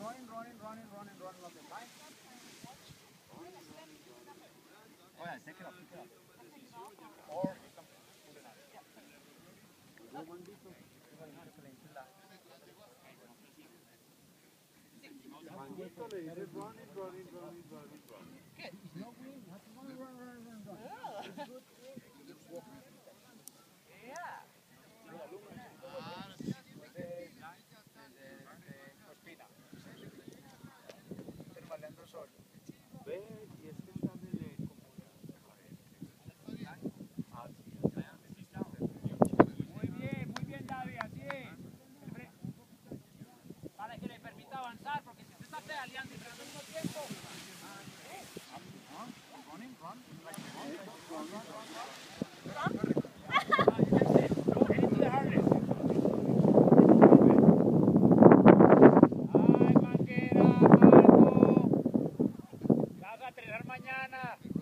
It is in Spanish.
Muy bien, David, así es. Para que le permita avanzar, porque si usted está pedaleando y esperando el mismo tiempo. Ay, Manguera, Marco. Vas a entrenar mañana.